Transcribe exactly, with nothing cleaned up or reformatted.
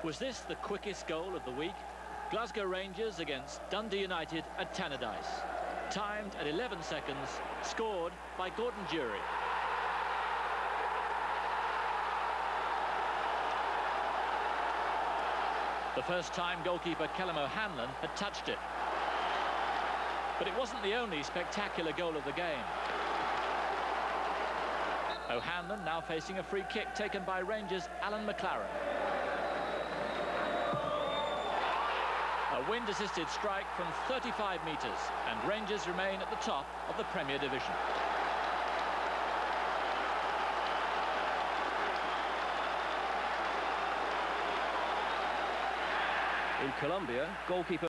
Was this the quickest goal of the week? Glasgow Rangers against Dundee United at Tannadice. Timed at eleven seconds, scored by Gordon Jury. The first time goalkeeper Callum O'Hanlon had touched it. But it wasn't the only spectacular goal of the game. O'Hanlon now facing a free kick taken by Rangers' Alan McLaren. A wind-assisted strike from thirty-five metres, and Rangers remain at the top of the Premier Division. In Colombia, goalkeeper